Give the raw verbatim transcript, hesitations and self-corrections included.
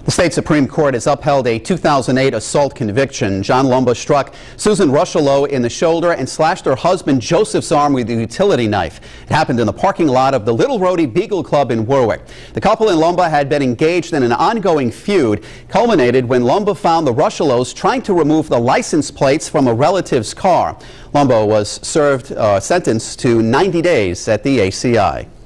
The state Supreme Court has upheld a two thousand eight assault conviction. John Lumba struck Susan Rushello in the shoulder and slashed her husband Joseph's arm with a utility knife. It happened in the parking lot of the Little Rhodey Beagle Club in Warwick. The couple and Lumba had been engaged in an ongoing feud, culminated when Lumba found the Rushellos trying to remove the license plates from a relative's car. Lumba was served uh, sentenced to ninety days at the A C I.